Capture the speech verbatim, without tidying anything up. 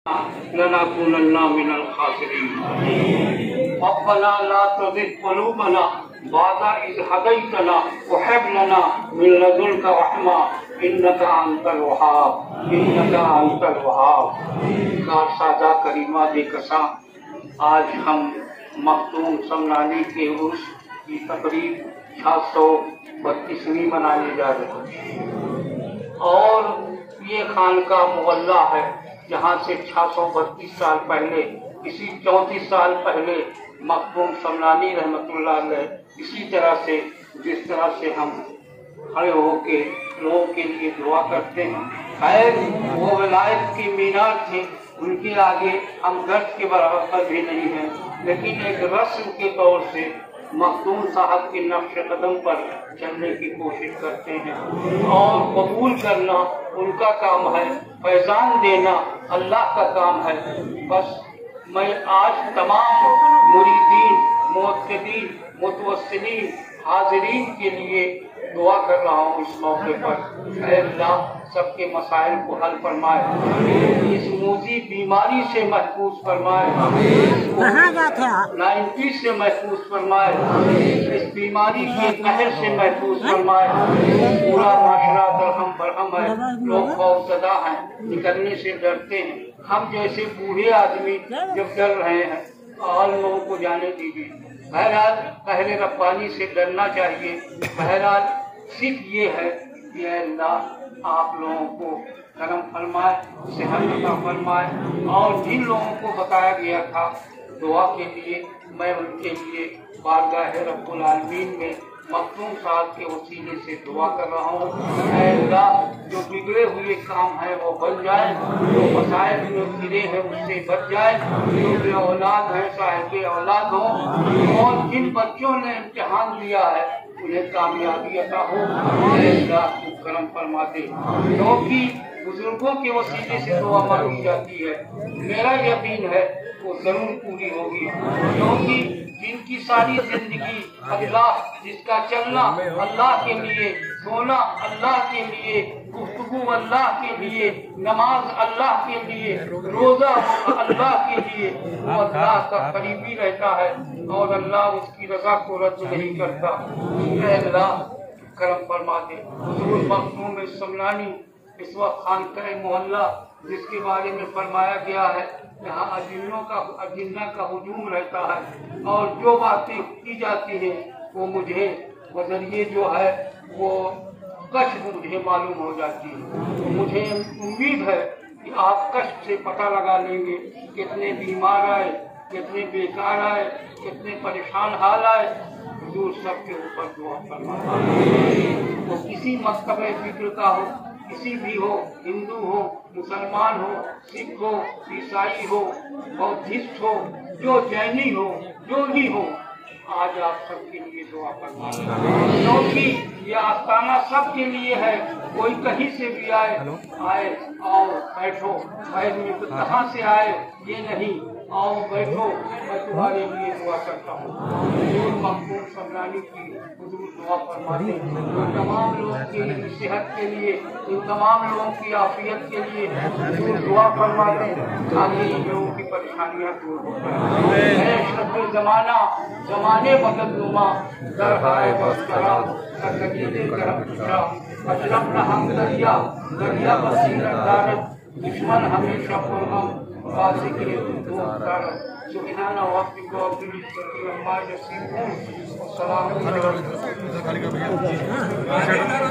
لنكونن من الخاسرين ربنا لا تزغ قلوبنا بعد إذ هديتنا وهب لنا من لدنك رحمة إنك أنت الوهاب إنك أنت الوهاب سادہ کریمہ بے کساں آج ہم مختوم سمنانی کے عرس کی تقریب چھ سو بتیسویں منانے جا رہے ہیں اور یہ خانقاہ محلہ ہے جہاں سے چھ سو بتیس سال پہلے اسی چونتیس سال پہلے مختوم سمنانی رحمۃ اللہ علیہ اسی طرح سے جس طرح سے ہم کھڑے ہو کے لوگوں کے لیے دعا کرتے ہیں، خیر وہ ولایت کی مینار تھے، ان کے آگے ہم گرد کے برابر بھی نہیں ہیں، لیکن ایک رسم کے طور سے مختوم صاحب کے نقش قدم پر چلنے کی کوشش کرتے ہیں اور قبول کرنا ان کا کام ہے، فیضان دینا اللہ کا کام ہے۔ بس میں آج تمام مریدین، موحدین، متوسلین، حاضرین کے لیے دعا کر رہا ہوں اس موقع پر، اے اللہ سب کے مسائل کو حل فرمائے، اس موذی بیماری سے محفوظ فرمائے، نائنٹی سے محفوظ فرمائے، اس بیماری کے قہر سے محفوظ فرمائے۔ پورا معاشرہ درہم برہم ہے، لوگ خوفزدہ ہیں، نکلنے سے ڈرتے ہیں، ہم جیسے بوڑھے آدمی جب ڈر رہے ہیں اور لوگوں کو جانے دیجیے۔ بہرحال قہر ربانی سے ڈرنا چاہیے۔ بہرحال صرف یہ ہے کہ اے اللہ آپ لوگوں کو کرم فرمائے، صحت عطا فرمائے، اور جن لوگوں کو بتایا گیا تھا دعا کے لیے میں ان کے لیے بارگاہ رب العالمین میں مختوم صاحب کے وسیلے سے دعا کر رہا ہوں۔ اے اللہ جو بگڑے ہوئے کام ہیں وہ بن جائیں، جو مسائل میں گرے ہیں اس سے بچ جائیں، جو بے اولاد ہیں صاحب اولاد ہوں، اور جن بچوں نے امتحان دیا ہے انہیں کامیابی عطا ہو۔ اے اللہ تو کرم فرما دے، کیونکہ بزرگوں کے وسیلے سے دعا مانگی جاتی ہے، میرا یقین ہے وہ ضرور پوری ہوگی، کیونکہ جن کی ساری زندگی اللہ، جس کا چلنا اللہ کے لیے، سونا اللہ کے لیے، گفتگو اللہ کے لیے، نماز اللہ کے لیے، روزہ اللہ کے لیے، وہ اللہ کا قریبی رہتا ہے اور اللہ اس کی رضا کو رد نہیں کرتا۔ اے اللہ کرم فرما دے۔ حضور مختوم سمنانی اس وقت خانقاہ محلہ جس کے بارے میں فرمایا گیا ہے یہاں اجنوں کا اجنہ کا ہجوم رہتا ہے اور جو باتیں کی جاتی ہیں وہ مجھے بذریعے جو ہے وہ کشف مجھے معلوم ہو جاتی ہے، تو مجھے امید ہے کہ آپ کشف سے پتہ لگا لیں گے کتنے بیمار آئے، کتنے بیکار آئے، کتنے پریشان حال آئے۔ حضور سب کے اوپر دعا فرمائے، وہ کسی مذہب فکر کا ہو، کسی بھی ہو، ہندو ہو، مسلمان ہو، سکھ ہو، عیسائی ہو، بودھسٹ ہو، جو جینی ہو، جو بھی ہو، آج آپ سب کے لیے دعا فرمائیں، کیونکہ یہ آستانہ سب کے لیے ہے، کوئی کہیں سے بھی آئے آئے آؤ بیٹھو، کہاں سے آئے یہ نہیں، آؤ بیٹھو، میں تمہارے لیے دعا کرتا ہوں۔ حضور مختوم سمنانی کی حضور دعا فرماتے ہیں، ان تمام لوگوں کی صحت کے لیے، ان تمام لوگوں کی عافیت کے لیے حضور دعا فرماتے ہیں تاکہ ان لوگوں کی پریشانیاں دور ہو جائیں۔ اے اشرف زمانہ، زمانے بدل نما، درگاہ بس کرا، سرکجید کرم کشا، اجرم نہ ہم دریا، دریا بسیرت دارت، دشمن ہمیشہ پرغم، ذکر دور دارت۔ سبحان ربک رب العزة عما یصفون، والسلام علی المرسلین۔